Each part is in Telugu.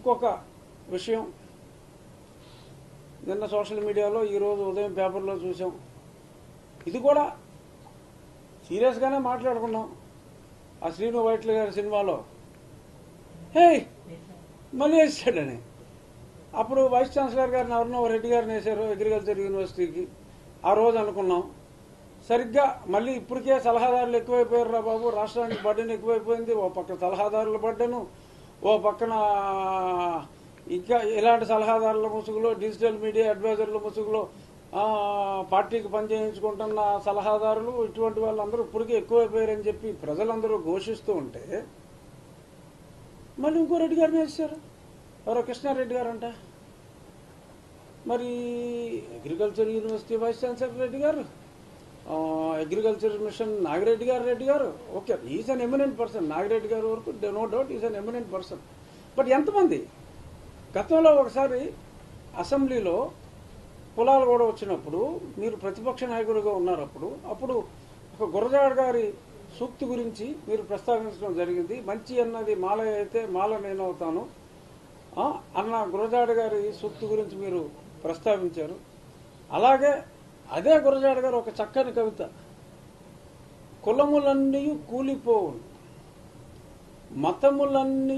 ఇంకొక విషయం నిన్న సోషల్ మీడియాలో ఈరోజు ఉదయం పేపర్లో చూసాం. ఇది కూడా సీరియస్గానే మాట్లాడుకున్నాం. ఆ శ్రీను వైట్ల గారి సినిమాలో హే మళ్ళీ వేసాడని అప్పుడు వైస్ ఛాన్సలర్ గారిని ఎవరినో రెడ్డి గారిని వేశారు అగ్రికల్చర్ యూనివర్సిటీకి. ఆ రోజు అనుకున్నాం సరిగ్గా మళ్ళీ ఇప్పటికే సలహాదారులు ఎక్కువైపోయారు రా బాబు, రాష్ట్రానికి బడ్డను ఎక్కువైపోయింది. ఓ పక్క సలహాదారుల బడ్డను, ఓ పక్కన ఇంకా ఇలాంటి సలహాదారుల ముసుగులో డిజిటల్ మీడియా అడ్వైజర్ల ముసుగులో పార్టీకి పనిచేయించుకుంటున్న సలహాదారులు ఇటువంటి వాళ్ళందరూ ఇప్పటికే ఎక్కువైపోయారని చెప్పి ప్రజలందరూ ఘోషిస్తూ ఉంటే మళ్ళీ ఇంకో రెడ్డి గారిని వేశారు. ఎవరో కృష్ణారెడ్డి గారు అంట. మరి agriculture university vice chancellor Reddy గారు, అగ్రికల్చర్ మిషన్ రెడ్డి గారు okay, is an eminent person. Nagi Reddy గారి వరకు no doubt is an eminent person. But ఎంతమంది గతంలో ఒకసారి అసెంబ్లీలో కులాలు కూడా వచ్చినప్పుడు మీరు ప్రతిపక్ష నాయకుడిగా ఉన్నారు. అప్పుడు ఒక గురజాడ గారి సూక్తి గురించి మీరు ప్రస్తావించడం జరిగింది. మంచి అన్నది మాల అయితే మాల నేనవుతాను అన్న గురజాడ గారి సూక్తి గురించి మీరు ప్రస్తావించారు. అలాగే అదే గురజాడ గారు ఒక చక్కని కవిత, కులములన్నీ కూలిపోవును, మతములన్నీ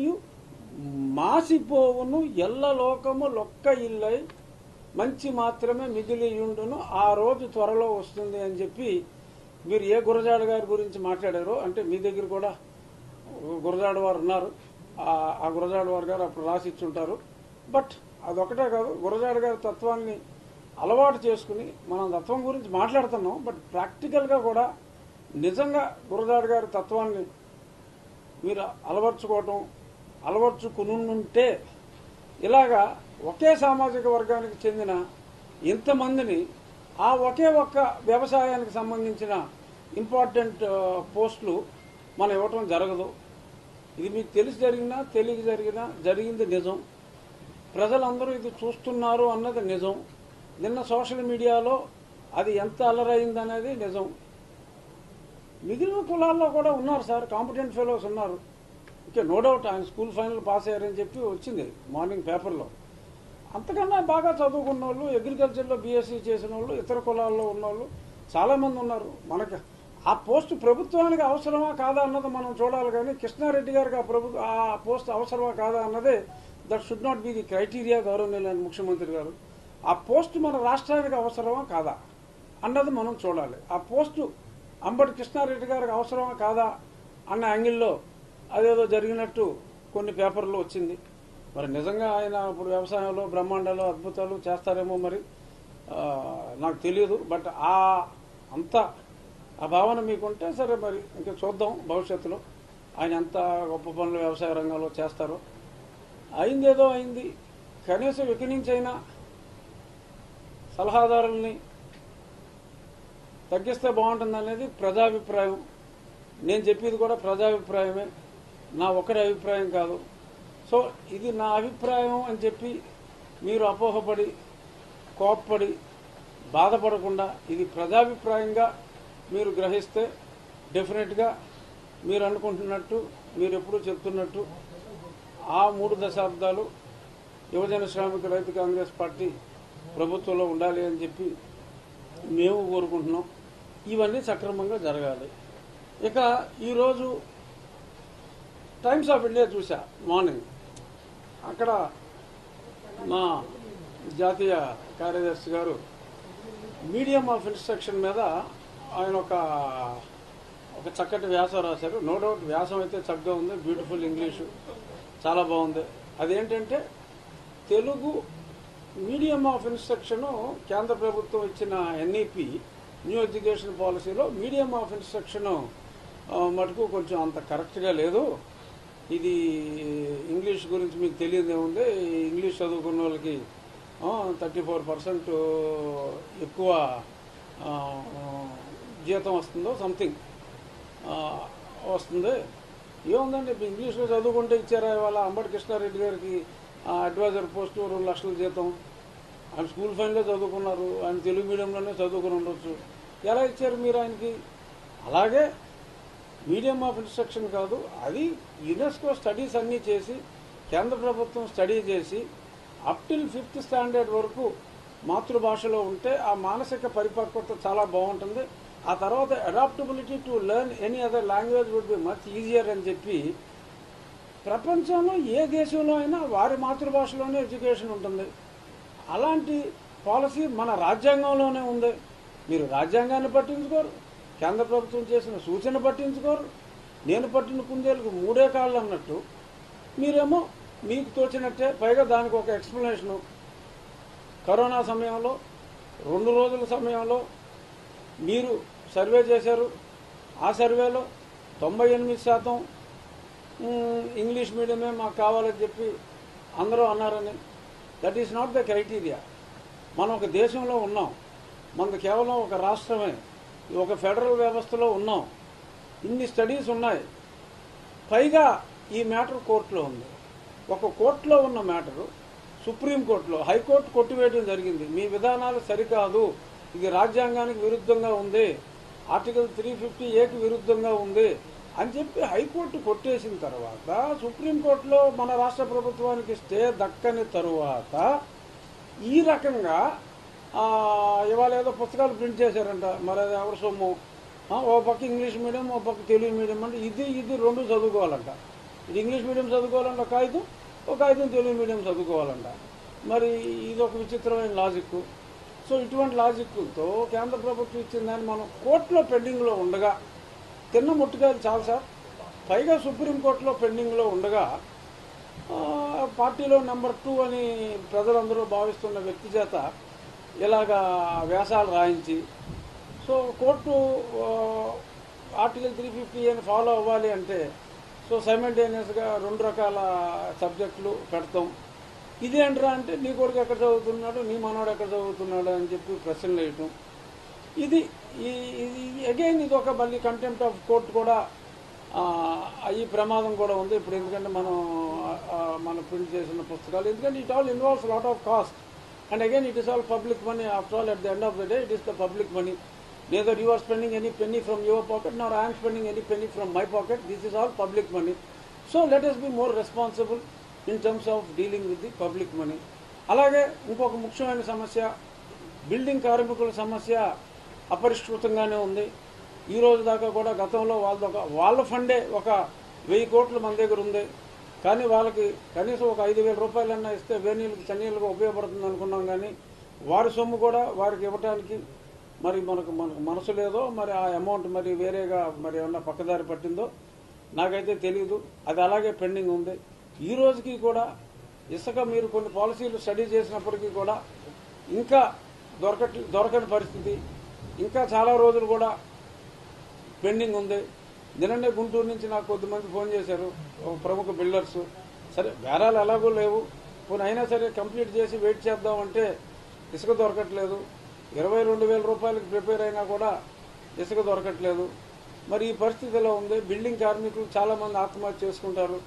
మాసిపోవును, ఎల్ల లోకము లొక్క ఇల్లై మంచి మాత్రమే మిగిలియుండును, ఆ రోజు త్వరలో వస్తుంది అని చెప్పి మీరు ఏ గురజాడ గారి గురించి మాట్లాడారో, అంటే మీ దగ్గర కూడా గురజాడ వారు ఉన్నారు, ఆ గురజాడ వారు గారు అప్పుడు రాసిచ్చుంటారు. బట్ అదొకటే కాదు, గురజాడ గారి తత్వాన్ని అలవాటు చేసుకుని మనం తత్వం గురించి మాట్లాడుతున్నాం. బట్ ప్రాక్టికల్గా కూడా నిజంగా గురజాడ గారి తత్వాన్ని మీరు అలవర్చుకునుంటే ఇలాగా ఒకే సామాజిక వర్గానికి చెందిన ఇంతమందిని ఆ ఒకే ఒక్క వ్యవసాయానికి సంబంధించిన ఇంపార్టెంట్ పోస్టులు మనం ఇవ్వటం జరగదు. ఇది మీకు తెలిసి జరిగినా తెలియక జరిగింది నిజం. ప్రజలందరూ ఇది చూస్తున్నారు అన్నది నిజం. నిన్న సోషల్ మీడియాలో అది ఎంత అల్లరైందనేది నిజం. మిగిలిన కులాల్లో కూడా ఉన్నారు సార్, కాంపిటెంట్ ఫెలోస్ ఉన్నారు. ఓకే, నో డౌట్ ఆయన స్కూల్ ఫైనల్ పాస్ అయ్యారని చెప్పి వచ్చింది మార్నింగ్ పేపర్లో. అంతకన్నా బాగా చదువుకున్న వాళ్ళు, అగ్రికల్చర్లో బీఎస్సీ చేసిన వాళ్ళు, ఇతర కులాల్లో ఉన్నవాళ్ళు చాలామంది ఉన్నారు. మనకి ఆ పోస్ట్ ప్రభుత్వానికి అవసరమా కాదా అన్నది మనం చూడాలి. కానీ కృష్ణారెడ్డి గారికి ఆ పోస్ట్ అవసరమా కాదా అన్నదే that should not be the criteria. గౌరవనీయులైన ముఖ్యమంత్రి గారు, ఆ పోస్ట్ మన రాష్ట్రానికి అవసరమా కాదా అన్నది మనం చూడాలి. ఆ పోస్టు అంబటి కృష్ణారెడ్డి గారికి అవసరమా కాదా అన్న యాంగిల్లో అదేదో జరిగినట్టు కొన్ని పేపర్లు వచ్చింది. మరి నిజంగా ఆయన ఇప్పుడు వ్యవసాయంలో బ్రహ్మాండాలు అద్భుతాలు చేస్తారేమో మరి నాకు తెలియదు. బట్ అంత ఆ భావన మీకుంటే సరే, మరి ఇంకా చూద్దాం భవిష్యత్తులో ఆయన ఎంత గొప్ప పనులు వ్యవసాయ రంగంలో చేస్తారో. అయిందేదో అయింది, కనీసం ఇక్కడి నుంచి అయినా సలహాదారుల్ని తగ్గిస్తే బాగుంటుంది అనేది ప్రజాభిప్రాయం. నేను చెప్పేది కూడా ప్రజాభిప్రాయమే, నా ఒకరి అభిప్రాయం కాదు. సో ఇది నా అభిప్రాయం అని చెప్పి మీరు అపోహపడి కోప్పడి బాధపడకుండా ఇది ప్రజాభిప్రాయంగా మీరు గ్రహిస్తే డెఫినెట్గా మీరు అనుకుంటున్నట్టు, మీరు ఎప్పుడూ చెప్తున్నట్టు ఆ 3 దశాబ్దాలు యువజన శ్రామిక రైతు కాంగ్రెస్ పార్టీ ప్రభుత్వంలో ఉండాలి అని చెప్పి మేము కోరుకుంటున్నాం. ఇవన్నీ సక్రమంగా జరగాలి. ఇక ఈరోజు టైమ్స్ ఆఫ్ ఇండియా చూసా మార్నింగ్. అక్కడ మా జాతీయ కార్యదర్శి గారు మీడియం ఆఫ్ ఇన్స్ట్రక్షన్ మీద ఆయన ఒక చక్కటి వ్యాసం రాశారు. నో డౌట్ వ్యాసం అయితే చక్కగా ఉంది, బ్యూటిఫుల్ ఇంగ్లీషు చాలా బాగుంది. అదేంటంటే తెలుగు మీడియం ఆఫ్ ఇన్స్ట్రక్షన్ కేంద్ర ప్రభుత్వం ఇచ్చిన ఎన్ఈపి న్యూ ఎడ్యుకేషన్ పాలసీలో మీడియం ఆఫ్ ఇన్స్ట్రక్షన్ మటుకు కొంచెం అంత కరెక్ట్గా లేదు. ఇది ఇంగ్లీష్ గురించి మీకు తెలియదే ఉంది. ఇంగ్లీష్ చదువుకున్న వాళ్ళకి 34% ఎక్కువ జీతం వస్తుందో సంథింగ్ వస్తుంది. ఏముందండి, ఇప్పుడు ఇంగ్లీష్లో చదువుకుంటే ఇచ్చారా ఇవాళ అంబటి కృష్ణారెడ్డి గారికి అడ్వైజర్ పోస్టు 2 లక్షల జీతం. ఆయన స్కూల్ ఫైన్లో చదువుకున్నారు, ఆయన తెలుగు మీడియంలోనే చదువుకుని ఉండొచ్చు. ఎలా ఇచ్చారు మీరు ఆయనకి? అలాగే మీడియం ఆఫ్ ఇన్స్ట్రక్షన్ కాదు, అది యునెస్కో స్టడీస్ అన్నీ చేసి కేంద్ర ప్రభుత్వం స్టడీ చేసి అప్ టిల్ 5th స్టాండర్డ్ వరకు మాతృభాషలో ఉంటే ఆ మానసిక పరిపక్వత చాలా బాగుంటుంది. ఆ తర్వాత adaptability to learn any other language would be much easier అని చెప్పి ప్రపంచంలో ఏ దేశంలో అయినా వారి మాతృభాషలోనే ఎడ్యుకేషన్ ఉంటుంది. అలాంటి పాలసీ మన రాజ్యాంగంలోనే ఉంది. మీరు రాజ్యాంగాన్ని పట్టించుకోరు, కేంద్ర ప్రభుత్వం చేసిన సూచన పట్టించుకోరు. నేను పట్టిన కుందేలకు 3 కాళ్ళు అన్నట్టు మీరేమో మీకు తోచినట్టే. పైగా దానికి ఒక ఎక్స్ప్లెనేషను. కరోనా సమయంలో 2 రోజుల సమయంలో మీరు సర్వే చేశారు. ఆ సర్వేలో 98% ఇంగ్లీష్ మీడియమే మాకు కావాలని చెప్పి అందరూ అన్నారని. That is not the criteria. మనం ఒక దేశంలో ఉన్నాం, మనది కేవలం ఒక రాష్ట్రమే, ఒక ఫెడరల్ వ్యవస్థలో ఉన్నాం. ఇన్ని స్టడీస్ ఉన్నాయి. పైగా ఈ మ్యాటర్ కోర్టులో ఉంది. ఒక కోర్టులో ఉన్న మ్యాటరు సుప్రీంకోర్టులో, హైకోర్టు కొట్టివేయడం జరిగింది. మీ విధానాలు సరికాదు, ఇది రాజ్యాంగానికి విరుద్ధంగా ఉంది, ఆర్టికల్ 350A విరుద్ధంగా ఉంది అని చెప్పి హైకోర్టు కొట్టేసిన తర్వాత సుప్రీంకోర్టులో మన రాష్ట్ర ప్రభుత్వానికి స్టే దక్కని తరువాత ఈ రకంగా ఇవాళ ఏదో పుస్తకాలు ప్రింట్ చేశారంట. మరి అది ఎవరి సొమ్ము? ఓ పక్క ఇంగ్లీష్ మీడియం, ఓ పక్క తెలుగు మీడియం అంటే ఇది 2 చదువుకోవాలంట. ఇది ఇంగ్లీష్ మీడియం చదువుకోవాలంట కాగితం, ఒక కాగితం తెలుగు మీడియం చదువుకోవాలంట. మరి ఇది ఒక విచిత్రమైన లాజిక్. సో ఇటువంటి లాజిక్తో కేంద్ర ప్రభుత్వం ఇచ్చిన దాన్ని మనం కోర్టులో పెండింగ్లో ఉండగా, తిన్న ముట్టుకాయలు చాలు సార్, పైగా సుప్రీంకోర్టులో పెండింగ్లో ఉండగా పార్టీలో నెంబర్ 2 అని ప్రజలందరూ భావిస్తున్న వ్యక్తి చేత ఇలాగా వ్యాసాలు రాయించి, సో కోర్టు ఆర్టికల్ 350 ఫాలో అవ్వాలి అంటే సో సైమల్టేనియస్గా 2 రకాల సబ్జెక్టులు పెడతాం. ఇదేంట్రా అంటే నీ కొడుకు ఎక్కడ చదువుతున్నాడు, నీ మనవాడు ఎక్కడ చదువుతున్నాడు అని చెప్పి ప్రశ్నలు వేయటం. ఇది అగైన్ ఇది ఒక మళ్ళీ కంటెంప్ట్ ఆఫ్ కోర్టు కూడా ఈ ప్రమాదం కూడా ఉంది ఇప్పుడు. ఎందుకంటే మనం ప్రింట్ చేసిన పుస్తకాలు, ఎందుకంటే it all involves lot of cost and again it is all public money. After all, at the end of the day it is the public money. Neither you are spending any penny from your pocket nor I am spending any penny from my pocket. This is all public money. So let us be more responsible in terms of dealing with the public money. అలాగే ఇంకొక ముఖ్యమైన సమస్య, బిల్డింగ్ కార్మికుల సమస్య అపరిష్కృతంగానే ఉంది. ఈ రోజు దాకా కూడా గతంలో వాళ్ళ ఫండే ఒక 1000 కోట్లు మన దగ్గర ఉంది. కానీ వాళ్ళకి కనీసం ఒక 5,000 రూపాయలన్నా ఇస్తే వేనీళ్ళకి చన్నీళ్ళకి ఉపయోగపడుతుంది అనుకున్నాం. కానీ వారి సొమ్ము కూడా వారికి ఇవ్వటానికి మరి మనకు మనసు లేదో, మరి ఆ అమౌంట్ మరి వేరేగా మరి ఏమన్నా పక్కదారి పట్టిందో నాకైతే తెలియదు. అది అలాగే పెండింగ్ ఉంది. ఈ రోజుకి కూడా ఇసుక మీరు కొన్ని పాలసీలు స్టడీ చేసినప్పటికీ కూడా ఇంకా దొరకని పరిస్థితి, ఇంకా చాలా రోజులు కూడా పెండింగ్ ఉంది. నిన్ననే గుంటూరు నుంచి నాకు కొద్దిమంది ఫోన్ చేశారు, ప్రముఖ బిల్డర్స్. సరే బేరాలు ఎలాగో లేవు, పోనీ అయినా సరే కంప్లీట్ చేసి వెయిట్ చేద్దామంటే ఇసుక దొరకట్లేదు. 22,000 రూపాయలకి ప్రిపేర్ అయినా కూడా ఇసుక దొరకట్లేదు. మరి ఈ పరిస్థితిలో ఉంది. బిల్డింగ్ కార్మికులు చాలామంది ఆత్మహత్య చేసుకుంటారు.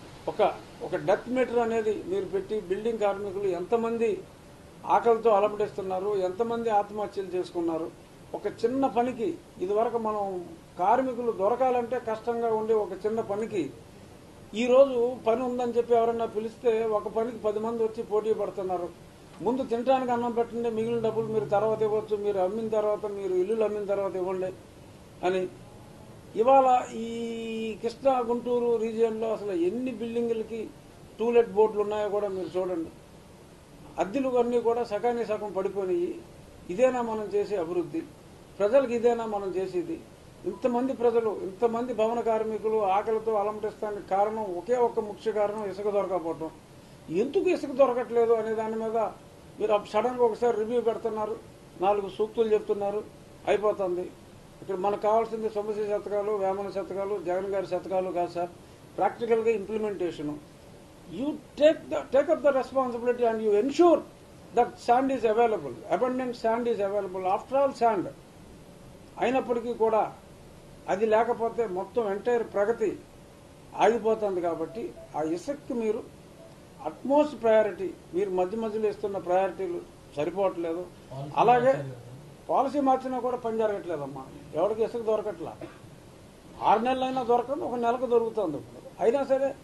ఒక డెత్ మీటర్ అనేది మీరు పెట్టి బిల్డింగ్ కార్మికులు ఎంతమంది ఆకలితో అలమటిస్తున్నారు, ఎంతమంది ఆత్మహత్యలు చేసుకున్నారు. ఒక చిన్న పనికి ఇదివరకు మనం కార్మికులు దొరకాలంటే కష్టంగా ఉండే ఒక చిన్న పనికి ఈరోజు పని ఉందని చెప్పి ఎవరన్నా పిలిస్తే ఒక పనికి 10 మంది వచ్చి పోటీ పడుతున్నారు. ముందు తినడానికి అన్నం పెట్టండి, మిగిలిన డబ్బులు మీరు తర్వాత ఇవ్వచ్చు, మీరు అమ్మిన తర్వాత, మీరు ఇల్లులు అమ్మిన తర్వాత ఇవ్వండి అని. ఇవాళ ఈ కృష్ణా గుంటూరు రీజియన్లో అసలు ఎన్ని బిల్డింగులకి టూలెట్ బోర్డులు ఉన్నాయో కూడా మీరు చూడండి. అద్దెలు అన్నీ కూడా సగం పడిపోయినాయి. ఇదేనా మనం చేసే అభివృద్ధి? ప్రజలకు ఇదేనా మనం చేసేది? ఇంతమంది ప్రజలు, ఇంతమంది భవన కార్మికులు ఆకలితో అలమటిస్తానికి కారణం ఒకే ఒక్క ముఖ్య కారణం ఇసుక దొరకపోవటం. ఎందుకు ఇసుక దొరకట్లేదు అనే దాని మీద మీరు సడన్గా ఒకసారి రివ్యూ పెడుతున్నారు, 4 సూక్తులు చెప్తున్నారు, అయిపోతుంది. ఇక్కడ మనకు కావాల్సింది సొమ్మసి శతకాలు, వేమన శతకాలు, జగన్ గారి శతకాలు కాదు సార్. ప్రాక్టికల్గా implementation. You take up the responsibility and you ensure that sand is available, abundant sand is available. After all sand అయినప్పటికీ కూడా అది లేకపోతే మొత్తం ఎంటైర్ ప్రగతి ఆగిపోతుంది. కాబట్టి ఆ ఇసుక్కి మీరు అట్మోస్ట్ ప్రయారిటీ, మీరు మధ్యలో ఇస్తున్న ప్రయారిటీలు సరిపోవట్లేదు. అలాగే పాలసీ మార్చినా కూడా పని జరగట్లేదమ్మా. ఎవరికి ఇసుక దొరకట్లా. 6 నెలలైనా దొరకదు, 1 నెలకు దొరుకుతుంది. ఇప్పుడు అయినా సరే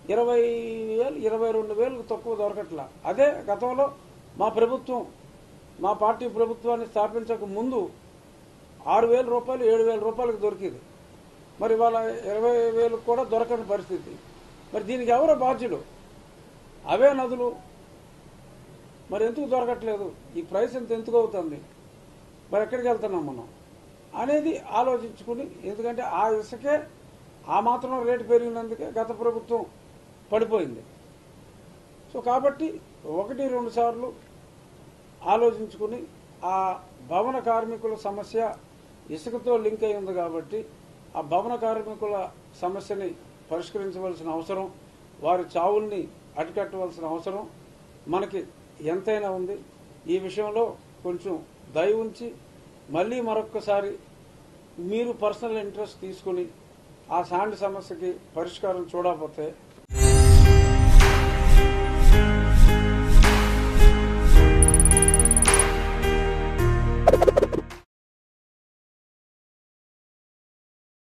20,000 22,000 తక్కువ దొరకట్లా. అదే గతంలో మా ప్రభుత్వం, మా పార్టీ ప్రభుత్వాన్ని స్థాపించక ముందు 6,000 రూపాయలు 7,000 రూపాయలకు దొరికింది. మరి వాళ్ళ 20,000 కూడా దొరకని పరిస్థితి. మరి దీనికి ఎవరో బాధ్యులు? అవే నదులు మరి ఎందుకు దొరకట్లేదు? ఈ ప్రైస్ ఎందుకు అవుతుంది? మరి ఎక్కడికి వెళ్తున్నాం మనం అనేది ఆలోచించుకుని, ఎందుకంటే ఆ ఇసుకే ఆ మాత్రం రేటు పెరిగినందుకే గత ప్రభుత్వం పడిపోయింది. సో కాబట్టి 1-2 సార్లు ఆలోచించుకుని ఆ భవన కార్మికుల సమస్య ఇసుకతో లింక్ అయి ఉంది కాబట్టి ఆ భవన కార్మికుల సమస్యని పరిష్కరించవలసిన అవసరం, వారి చావుల్ని అరికట్టవలసిన అవసరం మనకి ఎంతైనా ఉంది. ఈ విషయంలో కొంచెం దయ ఉంచి మళ్ళీ మరొక్కసారి మీరు పర్సనల్ ఇంట్రెస్ట్ తీసుకుని ఆ శాండ్ సమస్యకి పరిష్కారం చూడకపోతే